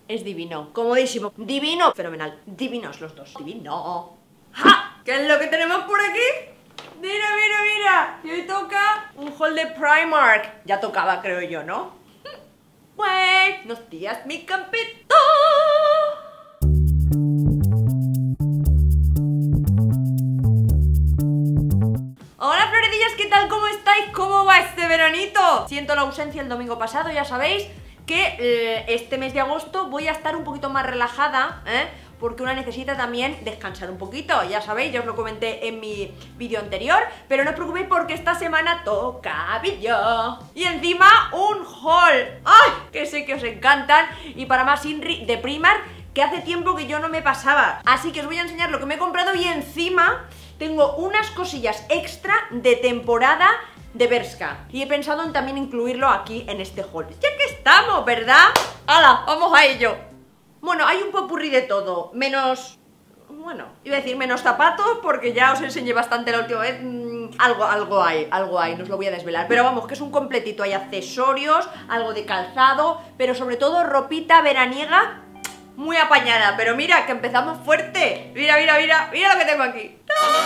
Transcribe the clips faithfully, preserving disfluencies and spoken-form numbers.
Es divino, comodísimo, divino, fenomenal, divinos los dos, divino. ¡Ja! ¿Qué es lo que tenemos por aquí? Mira, mira, mira, y hoy toca un haul de Primark. Ya tocaba, creo yo, ¿no? Buenos días, mi campito. Hola florecillas, ¿qué tal? ¿Cómo estáis? ¿Cómo va este veranito? Siento la ausencia el domingo pasado, ya sabéis que eh, este mes de agosto voy a estar un poquito más relajada, ¿eh? Porque una necesita también descansar un poquito, ya sabéis, ya os lo comenté en mi vídeo anterior, pero no os preocupéis porque esta semana toca vídeo. Y encima un haul, ¡ay! Que sé que os encantan, y para más Inri de Primark, que hace tiempo que yo no me pasaba. Así que os voy a enseñar lo que me he comprado y encima tengo unas cosillas extra de temporada de Bershka. Y he pensado en también incluirlo aquí en este haul. Ya que estamos, ¿verdad? ¡Hala! ¡Vamos a ello! Bueno, hay un popurrí de todo, menos... Bueno, iba a decir menos zapatos porque ya os enseñé bastante la última vez. Mm, algo, algo hay, algo hay, no os lo voy a desvelar. Pero vamos, que es un completito, hay accesorios, algo de calzado, pero sobre todo ropita veraniega muy apañada. Pero mira, que empezamos fuerte. Mira, mira, mira, mira lo que tengo aquí.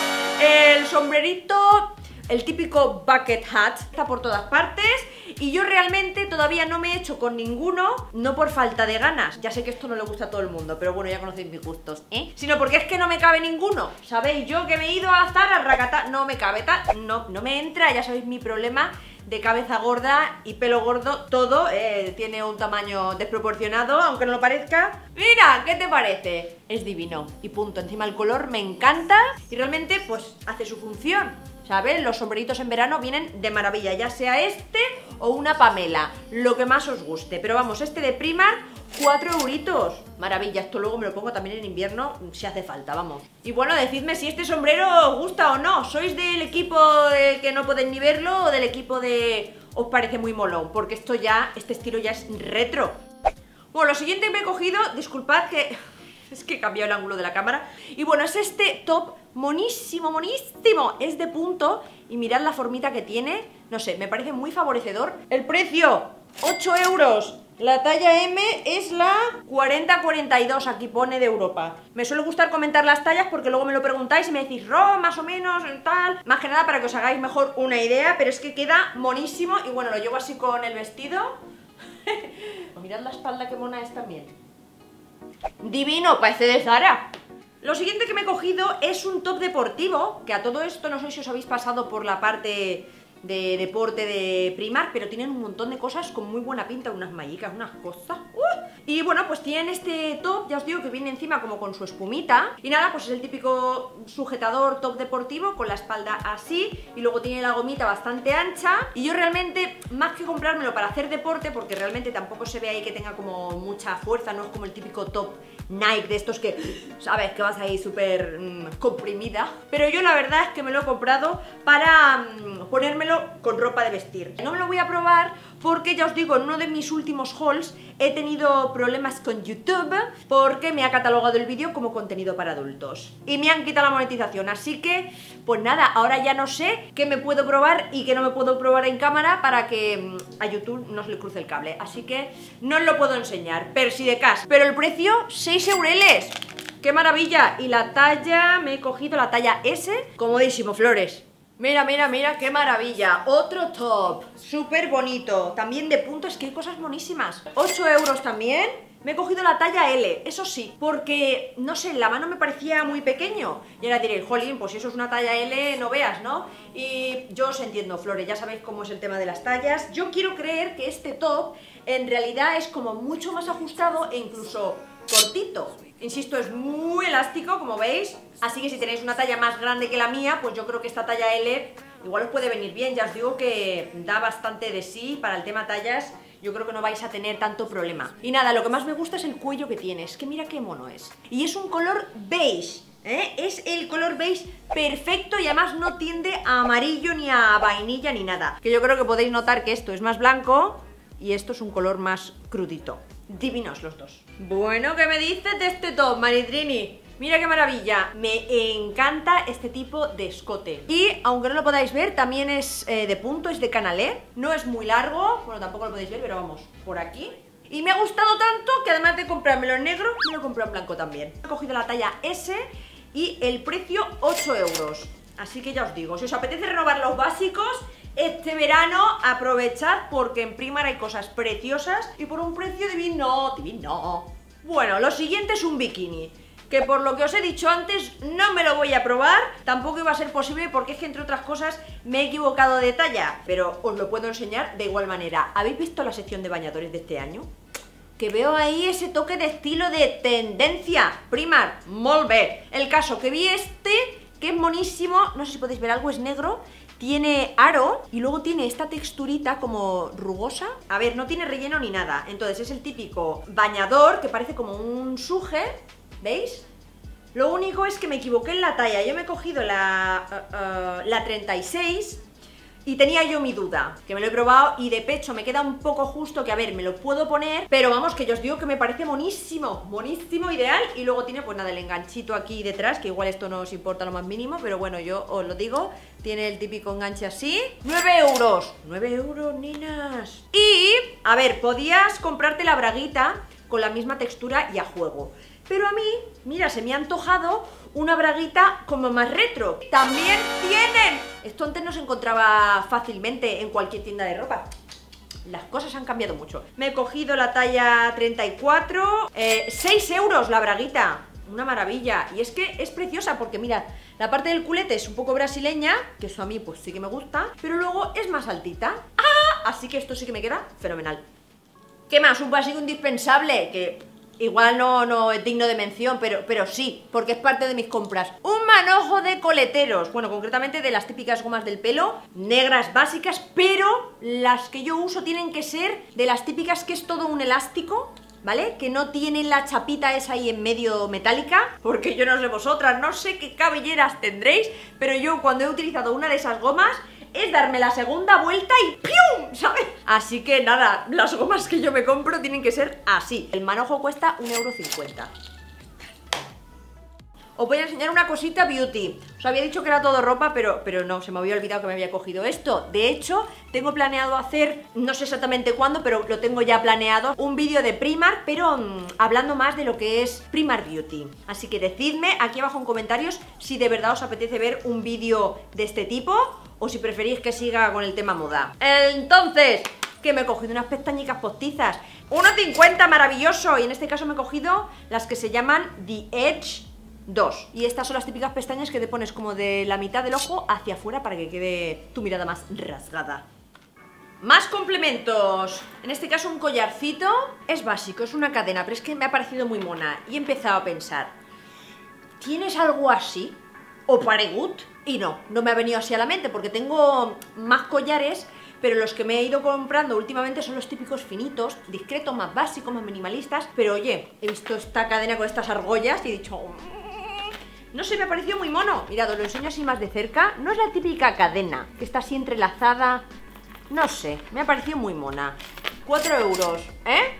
El sombrerito... El típico bucket hat, está por todas partes. Y yo realmente todavía no me he hecho con ninguno, no por falta de ganas. Ya sé que esto no le gusta a todo el mundo, pero bueno, ya conocéis mis gustos, ¿eh? Sino porque es que no me cabe ninguno. ¿Sabéis? Yo que me he ido a Zara, racata, no me cabe tal, no, no me entra, ya sabéis mi problema de cabeza gorda y pelo gordo, todo eh, tiene un tamaño desproporcionado, aunque no lo parezca. Mira, ¿qué te parece? Es divino y punto. Encima el color me encanta y realmente pues hace su función. ¿Sabes? Los sombreritos en verano vienen de maravilla, ya sea este o una Pamela, lo que más os guste. Pero vamos, este de Primark, cuatro euritos. Maravilla, esto luego me lo pongo también en invierno si hace falta, vamos. Y bueno, decidme si este sombrero os gusta o no. ¿Sois del equipo de que no podéis ni verlo o del equipo de os parece muy molón? Porque esto ya, este estilo ya es retro. Bueno, lo siguiente que me he cogido, disculpad que... es que he cambiado el ángulo de la cámara. Y bueno, es este top monísimo, monísimo. Es de punto y mirad la formita que tiene. No sé, me parece muy favorecedor. El precio, ocho euros. La talla M es la cuarenta cuarenta y dos, aquí pone de Europa. Me suele gustar comentar las tallas porque luego me lo preguntáis y me decís, Ro, más o menos, tal. Más que nada para que os hagáis mejor una idea, pero es que queda monísimo. Y bueno, lo llevo así con el vestido. Mirad la espalda que mona es también. Divino, parece de Zara. Lo siguiente que me he cogido es un top deportivo, que a todo esto no sé si os habéis pasado por la parte de deporte de Primark, pero tienen un montón de cosas con muy buena pinta, unas mallicas, unas cosas. ¡Uh! Y bueno, pues tienen este top, ya os digo que viene encima como con su espumita. Y nada, pues es el típico sujetador top deportivo con la espalda así. Y luego tiene la gomita bastante ancha. Y yo realmente, más que comprármelo para hacer deporte, porque realmente tampoco se ve ahí que tenga como mucha fuerza, no es como el típico top Nike de estos que, sabes, que vas ahí súper mmm, comprimida. Pero yo la verdad es que me lo he comprado para mmm, ponérmelo con ropa de vestir. No me lo voy a probar porque ya os digo, en uno de mis últimos hauls he tenido problemas con YouTube porque me ha catalogado el vídeo como contenido para adultos y me han quitado la monetización, así que pues nada, ahora ya no sé qué me puedo probar y qué no me puedo probar en cámara para que mmm, a YouTube no se le cruce el cable, así que no os lo puedo enseñar, per si de caso. Pero el precio, seis eureles. ¡Qué maravilla! Y la talla, me he cogido la talla S, comodísimo, flores. Mira, mira, mira, qué maravilla. Otro top, súper bonito. También de punto, es que hay cosas monísimas. ocho euros también. Me he cogido la talla L, eso sí, porque, no sé, la mano me parecía muy pequeño. Y ahora diréis, jolín, pues si eso es una talla L, no veas, ¿no? Y yo os entiendo, flores, ya sabéis cómo es el tema de las tallas. Yo quiero creer que este top en realidad es como mucho más ajustado e incluso cortito. Insisto, es muy elástico, como veis. Así que si tenéis una talla más grande que la mía, pues yo creo que esta talla L igual os puede venir bien. Ya os digo que da bastante de sí para el tema tallas. Yo creo que no vais a tener tanto problema. Y nada, lo que más me gusta es el cuello que tiene. Es que mira qué mono es. Y es un color beige, ¿eh? Es el color beige perfecto y además no tiende a amarillo ni a vainilla ni nada. Que yo creo que podéis notar que esto es más blanco y esto es un color más crudito. Divinos los dos. Bueno, ¿qué me dices de este top, Maritrini? Mira qué maravilla, me encanta este tipo de escote. Y aunque no lo podáis ver, también es eh, de punto, es de canalé. No es muy largo, bueno, tampoco lo podéis ver, pero vamos, por aquí. Y me ha gustado tanto que además de comprármelo en negro, me lo he comprado en blanco también. He cogido la talla ese y el precio ocho euros. Así que ya os digo, si os apetece renovar los básicos, este verano aprovechad porque en Primark hay cosas preciosas y por un precio divino, divino. Bueno, lo siguiente es un bikini, que por lo que os he dicho antes no me lo voy a probar, tampoco iba a ser posible porque es que entre otras cosas me he equivocado de talla, pero os lo puedo enseñar de igual manera. ¿Habéis visto la sección de bañadores de este año? Que veo ahí ese toque de estilo de tendencia. Primark, molt bé. El caso que vi este, que es monísimo, no sé si podéis ver algo, es negro. Tiene aro y luego tiene esta texturita como rugosa. A ver, no tiene relleno ni nada. Entonces es el típico bañador que parece como un suje, ¿veis? Lo único es que me equivoqué en la talla. Yo me he cogido la, uh, uh, la treinta y seis y tenía yo mi duda, que me lo he probado y de pecho me queda un poco justo, que a ver, me lo puedo poner, pero vamos, que yo os digo que me parece monísimo, monísimo, ideal. Y luego tiene pues nada, el enganchito aquí detrás, que igual esto no os importa lo más mínimo, pero bueno, yo os lo digo, tiene el típico enganche así. nueve euros, nueve euros, ninas. Y, a ver, podías comprarte la braguita con la misma textura y a juego, pero a mí, mira, se me ha antojado una braguita como más retro. También tienen, esto antes no se encontraba fácilmente en cualquier tienda de ropa. Las cosas han cambiado mucho. Me he cogido la talla treinta y cuatro, eh, seis euros la braguita. Una maravilla. Y es que es preciosa porque mirad, la parte del culete es un poco brasileña, que eso a mí pues sí que me gusta, pero luego es más altita. ¡Ah! Así que esto sí que me queda fenomenal. ¿Qué más? Un básico indispensable que igual no, no es digno de mención, pero, pero sí, porque es parte de mis compras. Un manojo de coleteros, bueno, concretamente de las típicas gomas del pelo, negras básicas, pero las que yo uso tienen que ser de las típicas que es todo un elástico, ¿vale? Que no tienen la chapita esa ahí en medio metálica, porque yo no sé vosotras, no sé qué cabelleras tendréis, pero yo cuando he utilizado una de esas gomas es darme la segunda vuelta y ¡pium! ¿Sabes? Así que nada, las gomas que yo me compro tienen que ser así. El manojo cuesta un euro cincuenta. Os voy a enseñar una cosita beauty. Os había dicho que era todo ropa, pero, pero no, se me había olvidado que me había cogido esto. De hecho, tengo planeado hacer, no sé exactamente cuándo, pero lo tengo ya planeado, un vídeo de Primark, pero mmm, hablando más de lo que es Primark Beauty. Así que decidme aquí abajo en comentarios si de verdad os apetece ver un vídeo de este tipo o si preferís que siga con el tema moda. Entonces, que me he cogido unas pestañicas postizas, uno cincuenta, maravilloso. Y en este caso me he cogido las que se llaman The Edge dos. Y estas son las típicas pestañas que te pones como de la mitad del ojo hacia afuera para que quede tu mirada más rasgada. Más complementos. En este caso un collarcito. Es básico, es una cadena, pero es que me ha parecido muy mona. Y he empezado a pensar, ¿tienes algo así? ¿O paregut? Y no, no me ha venido así a la mente porque tengo más collares, pero los que me he ido comprando últimamente son los típicos finitos, discretos, más básicos, más minimalistas. Pero oye, he visto esta cadena con estas argollas y he dicho, no sé, me ha parecido muy mono. Mirad, os lo enseño así más de cerca. No es la típica cadena que está así entrelazada. No sé, me ha parecido muy mona. cuatro euros, ¿eh?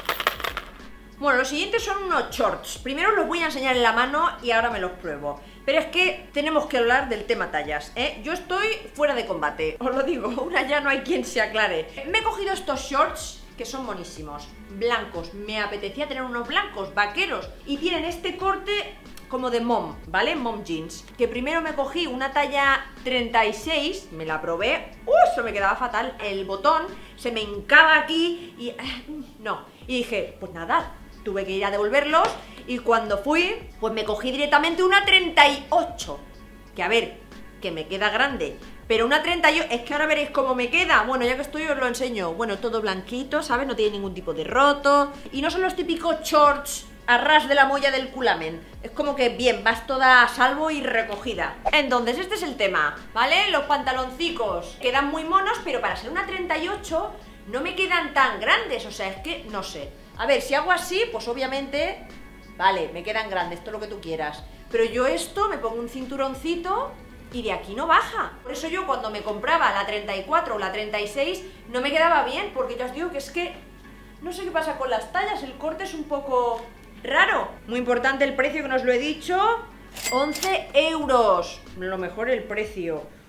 Bueno, los siguientes son unos shorts. Primero los voy a enseñar en la mano y ahora me los pruebo. Pero es que tenemos que hablar del tema tallas, ¿eh? Yo estoy fuera de combate, os lo digo, una ya no hay quien se aclare. Me he cogido estos shorts que son monísimos, blancos. Me apetecía tener unos blancos, vaqueros. Y tienen este corte como de mom, ¿vale? Mom jeans. Que primero me cogí una talla treinta y seis, me la probé. ¡Uh! Eso me quedaba fatal. El botón se me hincaba aquí y... no. Y dije, pues nada, tuve que ir a devolverlos. Y cuando fui, pues me cogí directamente una treinta y ocho. Que a ver, que me queda grande. Pero una treinta y ocho, es que ahora veréis cómo me queda. Bueno, ya que estoy os lo enseño. Bueno, todo blanquito, ¿sabes? No tiene ningún tipo de roto. Y no son los típicos shorts a ras de la molla del culamen. Es como que bien, vas toda a salvo y recogida. Entonces este es el tema, ¿vale? Los pantaloncicos quedan muy monos, pero para ser una treinta y ocho no me quedan tan grandes. O sea, es que no sé. A ver, si hago así, pues obviamente, vale, me quedan grandes, todo lo que tú quieras. Pero yo esto me pongo un cinturoncito y de aquí no baja. Por eso yo cuando me compraba la treinta y cuatro o la treinta y seis no me quedaba bien, porque ya os digo que es que no sé qué pasa con las tallas, el corte es un poco raro. Muy importante el precio, que no os lo he dicho, once euros. Lo mejor el precio.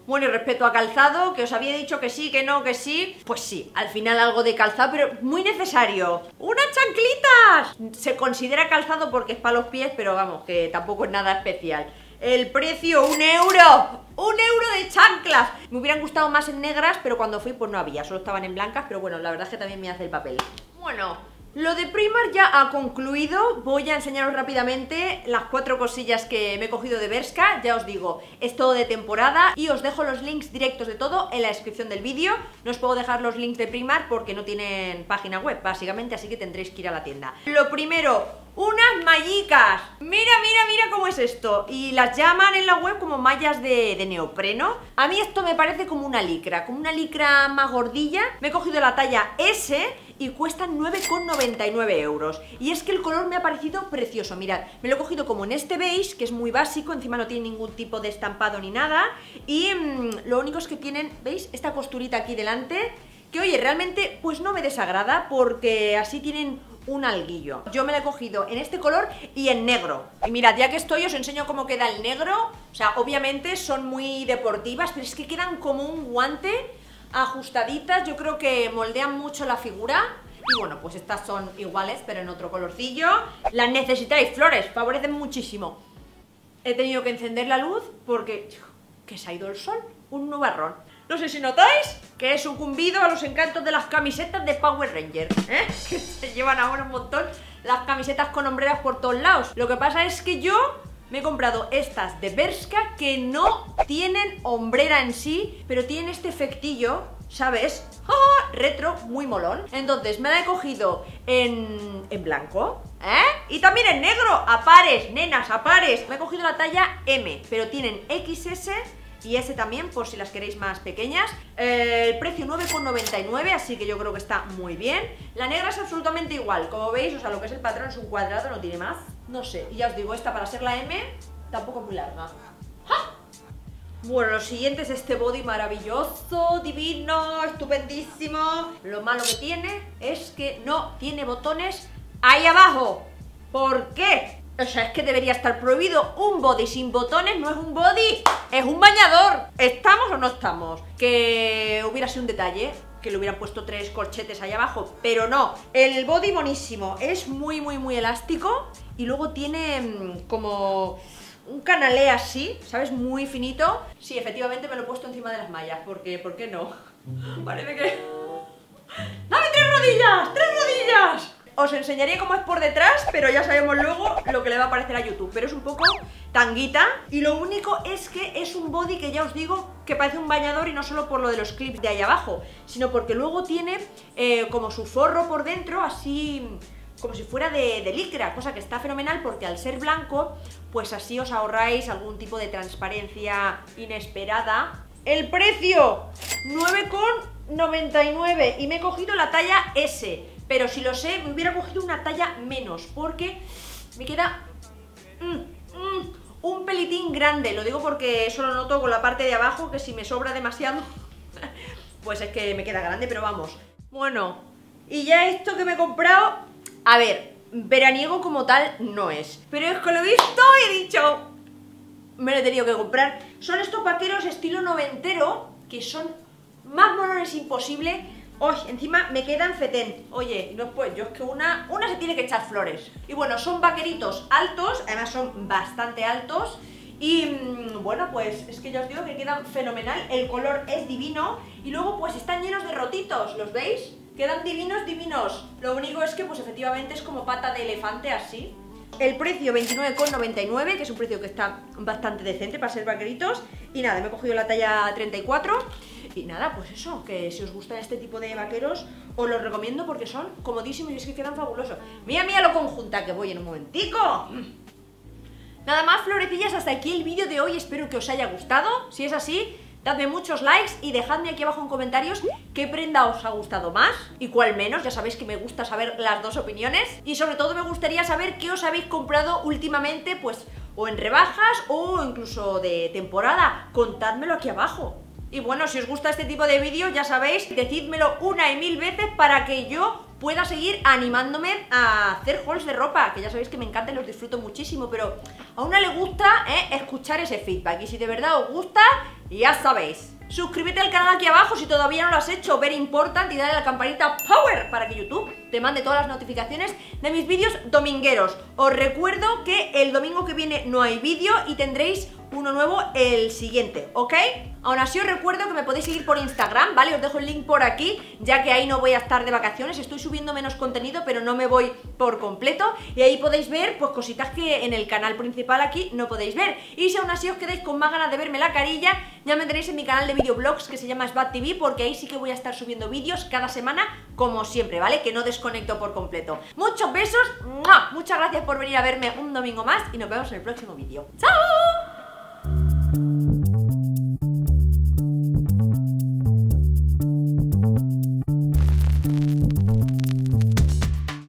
Bueno, y respecto a calzado, que os había dicho que sí, que no, que sí, pues sí, al final algo de calzado, pero muy necesario. ¡Unas chanclitas! Se considera calzado porque es para los pies, pero vamos, que tampoco es nada especial. El precio, un euro, un euro de chanclas. Me hubieran gustado más en negras, pero cuando fui pues no había, solo estaban en blancas, pero bueno, la verdad es que también me hace el papel. Bueno, lo de Primark ya ha concluido. Voy a enseñaros rápidamente las cuatro cosillas que me he cogido de Bershka. Ya os digo, es todo de temporada y os dejo los links directos de todo en la descripción del vídeo. No os puedo dejar los links de Primark porque no tienen página web, básicamente, así que tendréis que ir a la tienda. Lo primero, unas mallicas. Mira, mira, mira cómo es esto. Y las llaman en la web como mallas de, de neopreno. A mí esto me parece como una licra, como una licra más gordilla. Me he cogido la talla ese y cuestan nueve con noventa y nueve euros. Y es que el color me ha parecido precioso. Mirad, me lo he cogido como en este beige, que es muy básico, encima no tiene ningún tipo de estampado ni nada. Y mmm, lo único es que tienen, ¿veis? Esta costurita aquí delante, que oye, realmente pues no me desagrada, porque así tienen un alguillo. Yo me lo he cogido en este color y en negro. Y mirad, ya que estoy, os enseño cómo queda el negro. O sea, obviamente son muy deportivas, pero es que quedan como un guante, ajustaditas. Yo creo que moldean mucho la figura. Y bueno, pues estas son iguales, pero en otro colorcillo. Las necesitáis, flores, favorecen muchísimo. He tenido que encender la luz porque que se ha ido el sol, un nubarrón. No sé si notáis que he sucumbido a los encantos de las camisetas de Power Ranger, ¿eh? Que se llevan ahora un montón las camisetas con hombreras por todos lados. Lo que pasa es que yo me he comprado estas de Bershka que no tienen hombrera en sí, pero tienen este efectillo, ¿sabes? ¡Ah! Retro, muy molón. Entonces me la he cogido en, en blanco, ¿eh? Y también en negro, a pares, nenas, a pares. Me he cogido la talla eme, pero tienen equis ese y ese también, por si las queréis más pequeñas. eh, El precio nueve con noventa y nueve, así que yo creo que está muy bien. La negra es absolutamente igual, como veis, o sea, lo que es el patrón es un cuadrado, no tiene más. No sé, y ya os digo, esta para ser la eme, tampoco es muy larga. ¡Ja! Bueno, lo siguiente es este body maravilloso, divino, estupendísimo. Lo malo que tiene es que no tiene botones ahí abajo. ¿Por qué? O sea, es que debería estar prohibido. Un body sin botones no es un body, es un bañador. ¿Estamos o no estamos? Que hubiera sido un detalle, que le hubieran puesto tres corchetes ahí abajo, pero no. El body buenísimo, es muy, muy, muy elástico. Y luego tiene mmm, como un canalé así, ¿sabes? Muy finito. Sí, efectivamente me lo he puesto encima de las mallas, porque, ¿por qué no? Parece que... ¡Dame tres rodillas! ¡Tres rodillas! Os enseñaré cómo es por detrás, pero ya sabemos luego lo que le va a parecer a YouTube. Pero es un poco tanguita. Y lo único es que es un body que ya os digo que parece un bañador, y no solo por lo de los clips de ahí abajo, sino porque luego tiene eh, como su forro por dentro, así como si fuera de, de licra, cosa que está fenomenal porque al ser blanco, pues así os ahorráis algún tipo de transparencia inesperada. El precio, nueve con noventa y nueve, y me he cogido la talla ese. Pero si lo sé, me hubiera cogido una talla menos, porque me queda mm, mm, un pelitín grande. Lo digo porque eso lo noto con la parte de abajo, que si me sobra demasiado, pues es que me queda grande, pero vamos. Bueno, y ya esto que me he comprado, a ver, veraniego como tal no es, pero es que lo he visto y he dicho, me lo he tenido que comprar. Son estos vaqueros estilo noventero, que son más molones imposible. ¡Uy! Encima me quedan fetén. Oye, no pues yo es que una, una se tiene que echar flores. Y bueno, son vaqueritos altos, además son bastante altos. Y mmm, bueno, pues es que ya os digo que quedan fenomenal. El color es divino. Y luego pues están llenos de rotitos, ¿los veis? Quedan divinos, divinos. Lo único es que pues efectivamente es como pata de elefante así. El precio veintinueve con noventa y nueve, que es un precio que está bastante decente para ser vaqueritos. Y nada, me he cogido la talla treinta y cuatro. Y nada, pues eso, que si os gustan este tipo de vaqueros, os los recomiendo porque son comodísimos y es que quedan fabulosos. Mira, mira lo conjunta que voy en un momentico. Nada más, florecillas, hasta aquí el vídeo de hoy. Espero que os haya gustado. Si es así, dadme muchos likes y dejadme aquí abajo en comentarios qué prenda os ha gustado más y cuál menos. Ya sabéis que me gusta saber las dos opiniones. Y sobre todo me gustaría saber qué os habéis comprado últimamente, pues o en rebajas o incluso de temporada. Contádmelo aquí abajo. Y bueno, si os gusta este tipo de vídeos, ya sabéis, decídmelo una y mil veces para que yo pueda seguir animándome a hacer hauls de ropa, que ya sabéis que me encantan y los disfruto muchísimo, pero a una le gusta ¿eh? escuchar ese feedback. Y si de verdad os gusta, ya sabéis, suscríbete al canal aquí abajo si todavía no lo has hecho, very important, y dale a la campanita power para que YouTube te mande todas las notificaciones de mis vídeos domingueros. Os recuerdo que el domingo que viene no hay vídeo y tendréis uno nuevo el siguiente, ¿ok? Aún así os recuerdo que me podéis seguir por Instagram, ¿vale? Os dejo el link por aquí, ya que ahí no voy a estar de vacaciones, estoy subiendo menos contenido, pero no me voy por completo. Y ahí podéis ver, pues, cositas que en el canal principal aquí no podéis ver. Y si aún así os quedáis con más ganas de verme la carilla, ya me tenéis en mi canal de videoblogs que se llama Sbat T V, porque ahí sí que voy a estar subiendo vídeos cada semana, como siempre, ¿vale? Que no desconecto por completo. Muchos besos, ¡mua! Muchas gracias por venir a verme un domingo más y nos vemos en el próximo vídeo. ¡Chao!